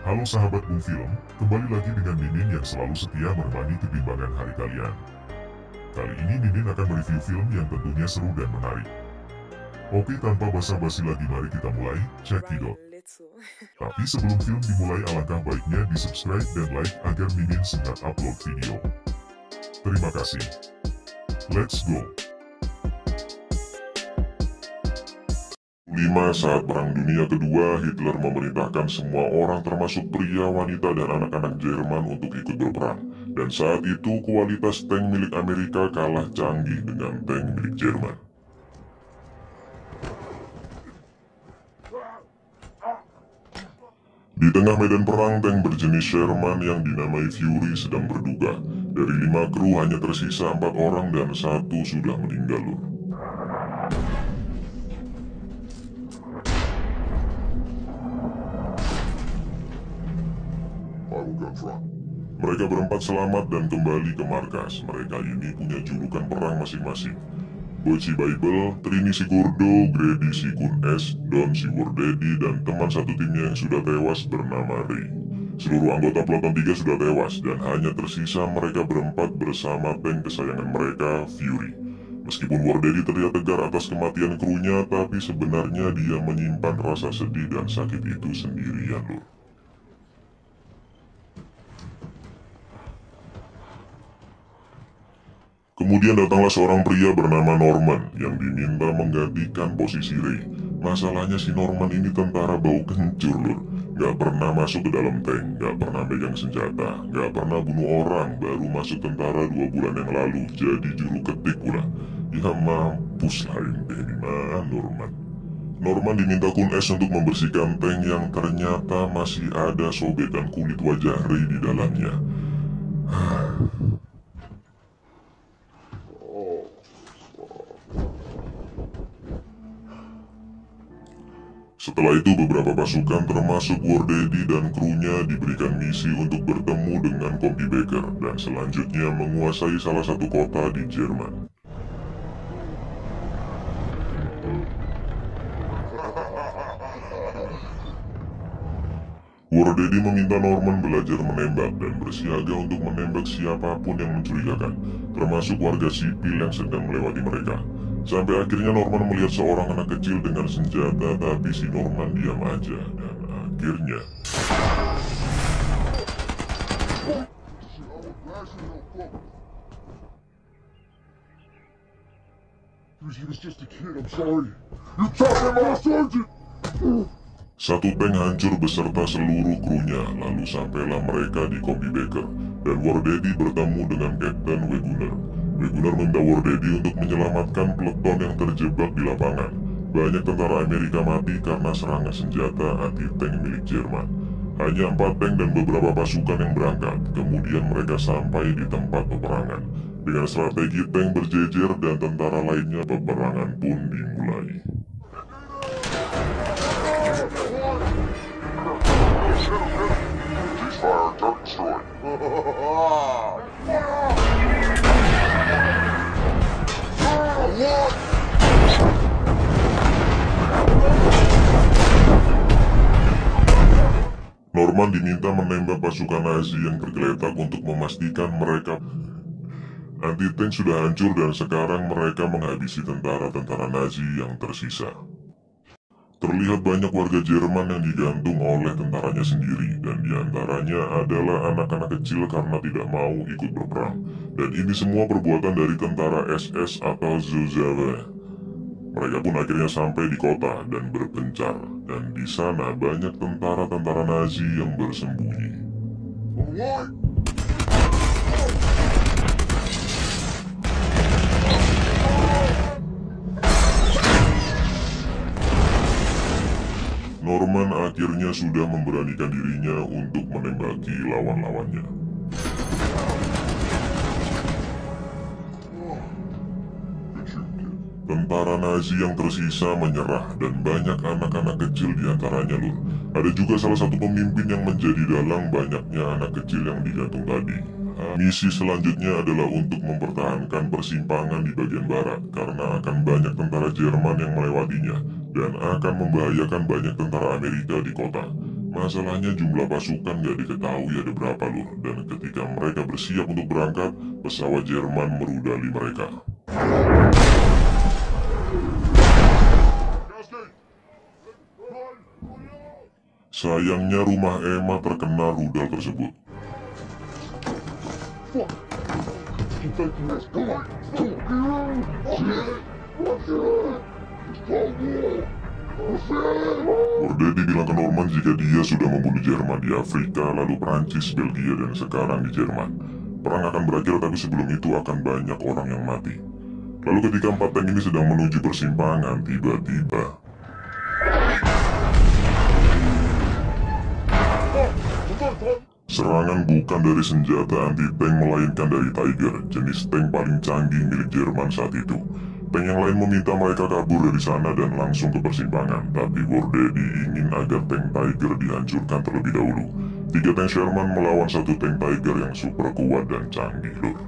Halo sahabat Film, kembali lagi dengan Mimin yang selalu setia menemani kebimbangan hari kalian. Kali ini Mimin akan mereview film yang tentunya seru dan menarik. Oke, tanpa basa-basi lagi mari kita mulai, cekidot. Tapi sebelum film dimulai alangkah baiknya di subscribe dan like agar Mimin segera upload video. Terima kasih. Let's go. 5. Saat Perang Dunia Kedua, Hitler memerintahkan semua orang termasuk pria, wanita, dan anak-anak Jerman untuk ikut berperang. Dan saat itu kualitas tank milik Amerika kalah canggih dengan tank milik Jerman. Di tengah medan perang, tank berjenis Sherman yang dinamai Fury sedang berduka. Dari 5 kru hanya tersisa 4 orang dan 1 sudah meninggal. Mereka berempat selamat dan kembali ke markas. Mereka ini punya julukan perang masing-masing. Boci Bible, Trini Sigurdo, Grady Sikun S, Don Siwardedi, dan teman satu timnya yang sudah tewas bernama Ray. Seluruh anggota Peleton 3 sudah tewas dan hanya tersisa mereka berempat bersama tank kesayangan mereka, Fury. Meskipun Wardedi terlihat tegar atas kematian krunya, tapi sebenarnya dia menyimpan rasa sedih dan sakit itu sendirian loh. Kemudian datanglah seorang pria bernama Norman yang diminta menggantikan posisi Ray. Masalahnya si Norman ini tentara bau kencur lur. Gak pernah masuk ke dalam tank, gak pernah pegang senjata, gak pernah bunuh orang, baru masuk tentara 2 bulan yang lalu, jadi juru ketik pula. Ya mampus lah ente mana Norman. Norman diminta Kun S untuk membersihkan tank yang ternyata masih ada sobekan kulit wajah Ray di dalamnya. Setelah itu beberapa pasukan termasuk Wardedi dan krunya diberikan misi untuk bertemu dengan Kompi Baker dan selanjutnya menguasai salah satu kota di Jerman. Wardedi meminta Norman belajar menembak dan bersiaga untuk menembak siapapun yang mencurigakan, termasuk warga sipil yang sedang melewati mereka. Sampai akhirnya Norman melihat seorang anak kecil dengan senjata, tapi si Norman diam aja, dan akhirnya... Satu tank hancur beserta seluruh krunya, lalu sampailah mereka di Kompi Baker, dan Wardedi bertemu dengan Kapten Wegener. Wegener meminta Wardedi untuk menyelamatkan peleton yang terjebak di lapangan. Banyak tentara Amerika mati karena serangan senjata anti-tank milik Jerman. Hanya 4 tank dan beberapa pasukan yang berangkat, kemudian mereka sampai di tempat peperangan. Dengan strategi tank berjejer dan tentara lainnya, peperangan pun dimulai. Norman diminta menembak pasukan Nazi yang tergeletak untuk memastikan mereka anti-tank sudah hancur dan sekarang mereka menghabisi tentara-tentara Nazi yang tersisa. Terlihat banyak warga Jerman yang digantung oleh tentaranya sendiri, dan diantaranya adalah anak-anak kecil karena tidak mau ikut berperang. Dan ini semua perbuatan dari tentara SS atau Zuzawe. Mereka pun akhirnya sampai di kota dan berpencar, dan di sana banyak tentara-tentara Nazi yang bersembunyi. Norman akhirnya sudah memberanikan dirinya untuk menembaki lawan-lawannya. Tentara Nazi yang tersisa menyerah dan banyak anak-anak kecil diantaranya lur. Ada juga salah satu pemimpin yang menjadi dalang banyaknya anak kecil yang digantung tadi. Misi selanjutnya adalah untuk mempertahankan persimpangan di bagian barat karena akan banyak tentara Jerman yang melewatinya dan akan membahayakan banyak tentara Amerika di kota. Masalahnya jumlah pasukan gak diketahui ada berapa lur, dan ketika mereka bersiap untuk berangkat, pesawat Jerman merudali mereka. Sayangnya rumah Emma terkena rudal tersebut. Wardedi bilang ke Norman jika dia sudah membunuh Jerman di Afrika, lalu Prancis, Belgia, dan sekarang di Jerman. Perang akan berakhir, tapi sebelum itu akan banyak orang yang mati. Lalu ketika 4 tank ini sedang menuju persimpangan, tiba-tiba serangan bukan dari senjata anti-tank melainkan dari Tiger, jenis tank paling canggih milik Jerman saat itu. Tank yang lain meminta mereka kabur dari sana dan langsung ke persimpangan, tapi Wardedi ingin agar tank Tiger dihancurkan terlebih dahulu. 3 tank Sherman melawan 1 tank Tiger yang super kuat dan canggih lur.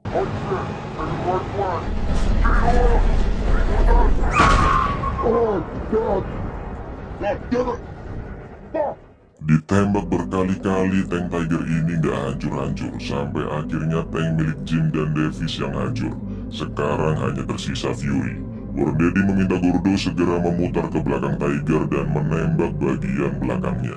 Ditembak berkali-kali, tank Tiger ini gak hancur-hancur, sampai akhirnya tank milik Jim dan Davis yang hancur. Sekarang hanya tersisa Fury. Wardedi meminta Gordo segera memutar ke belakang Tiger dan menembak bagian belakangnya.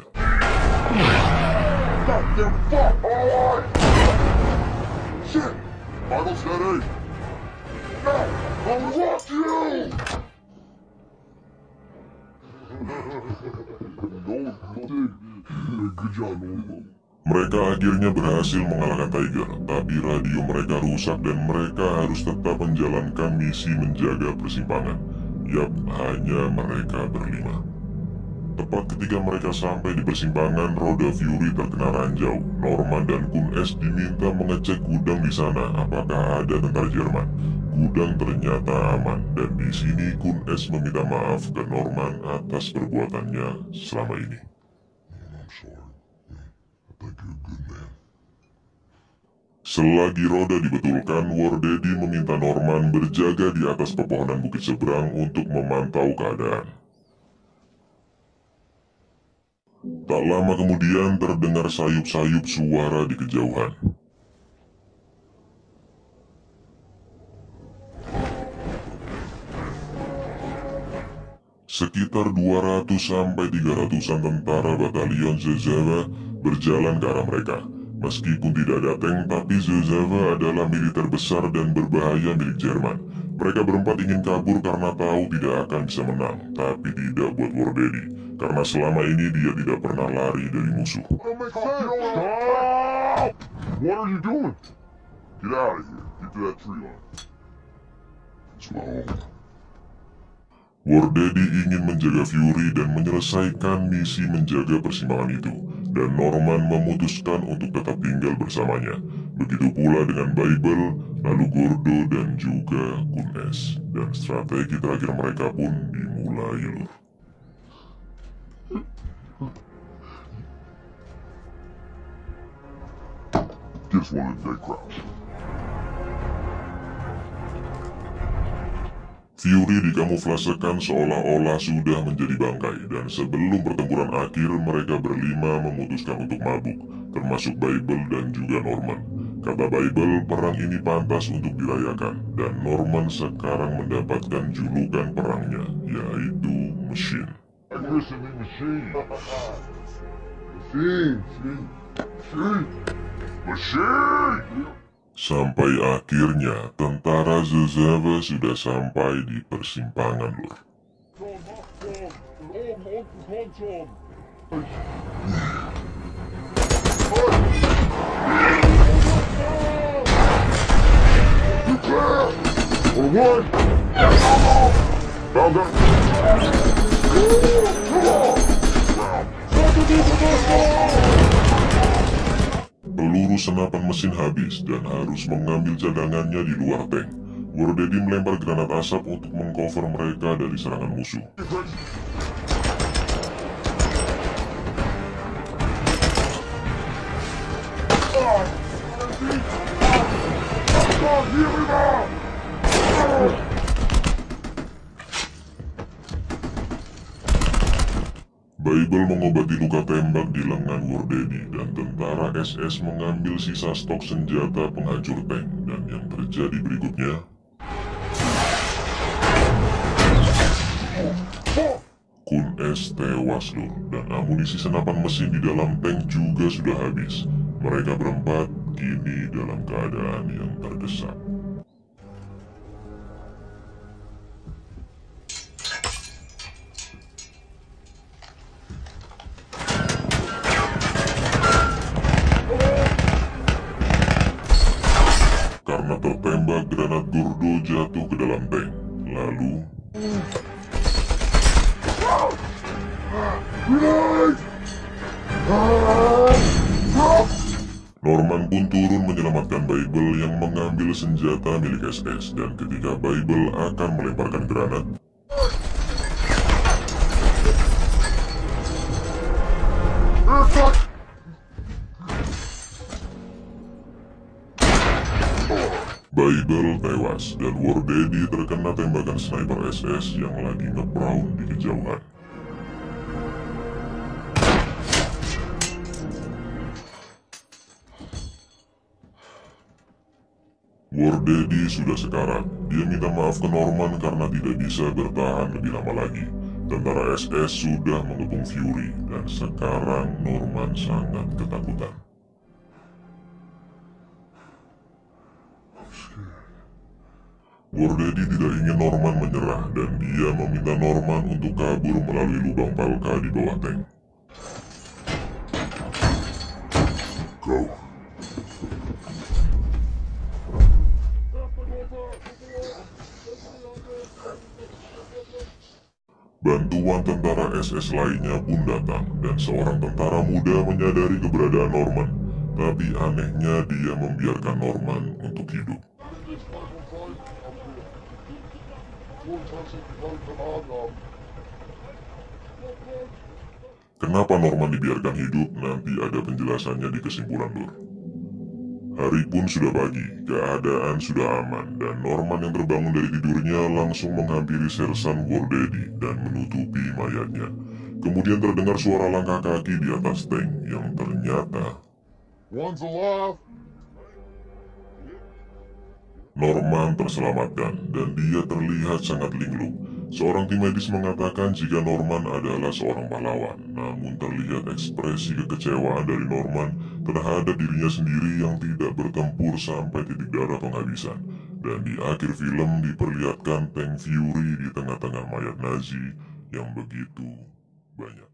Mereka akhirnya berhasil mengalahkan Tiger, tapi radio mereka rusak dan mereka harus tetap menjalankan misi menjaga persimpangan. Yap, hanya mereka berlima. Tepat ketika mereka sampai di persimpangan, roda Fury terkena ranjau. Norman dan Kun S diminta mengecek gudang di sana, apakah ada tentara Jerman. Gudang ternyata aman, dan di sini Kun S meminta maaf ke Norman atas perbuatannya selama ini. Selagi roda dibetulkan, Wardedi meminta Norman berjaga di atas pepohonan bukit seberang untuk memantau keadaan. Tak lama kemudian terdengar sayup-sayup suara di kejauhan. Sekitar 200-300an tentara batalion Zvezava berjalan ke arah mereka. Meskipun tidak ada tank, tapi Zvezava adalah militer besar dan berbahaya milik Jerman. Mereka berempat ingin kabur karena tahu tidak akan bisa menang, tapi tidak buat Wardedi, karena selama ini dia tidak pernah lari dari musuh. What are you doing? Get out of here. Get to that tree line. It's my home. Wardedi ingin menjaga Fury dan menyelesaikan misi menjaga persimpangan itu, dan Norman memutuskan untuk tetap tinggal bersamanya. Begitu pula dengan Bible, lalu Gordo, dan juga Kun S. Dan strategi terakhir mereka pun dimulai lur. Just wanted to crouch. Fury dikamuflasekan seolah-olah sudah menjadi bangkai, dan sebelum pertempuran akhir mereka berlima memutuskan untuk mabuk, termasuk Bible dan juga Norman. Kata Bible, perang ini pantas untuk dirayakan, dan Norman sekarang mendapatkan julukan perangnya, yaitu Machine. Machine! Sampai akhirnya tentara Zvezava sudah sampai di persimpangan lur. Peluru senapan mesin habis dan harus mengambil cadangannya di luar tank. Wardedi melempar granat asap untuk mengcover mereka dari serangan musuh. Bible mengobati luka tembak terjadi dan tentara SS mengambil sisa stok senjata penghancur tank, dan yang terjadi berikutnya, Kun S tewas lur, dan amunisi senapan mesin di dalam tank juga sudah habis. Mereka berempat kini dalam keadaan yang terdesak. Karena tertembak, granat Gordo jatuh ke dalam tank. Lalu Norman pun turun menyelamatkan Bible yang mengambil senjata milik SS, dan ketika Bible akan melemparkan granat, Bible tewas dan War Daddy terkena tembakan sniper SS yang lagi nge-prowl di kejauhan. War Daddy sudah sekarat. Dia minta maaf ke Norman karena tidak bisa bertahan lebih lama lagi. Tentara SS sudah mengepung Fury, dan sekarang Norman sangat ketakutan. War Daddy tidak ingin Norman menyerah, dan dia meminta Norman untuk kabur melalui lubang palka di bawah tank. Go. Bantuan tentara SS lainnya pun datang, dan seorang tentara muda menyadari keberadaan Norman. Tapi anehnya dia membiarkan Norman untuk hidup. Kenapa Norman dibiarkan hidup? Nanti ada penjelasannya di kesimpulan lur. Hari pun sudah pagi, keadaan sudah aman, dan Norman yang terbangun dari tidurnya langsung menghampiri sersan War Daddy dan menutupi mayatnya. Kemudian terdengar suara langkah kaki di atas tank yang ternyata One's alive. Norman terselamatkan, dan dia terlihat sangat linglung. Seorang tim medis mengatakan jika Norman adalah seorang pahlawan, namun terlihat ekspresi kekecewaan dari Norman terhadap dirinya sendiri yang tidak bertempur sampai titik darah penghabisan. Dan di akhir film diperlihatkan tank Fury di tengah-tengah mayat Nazi yang begitu banyak.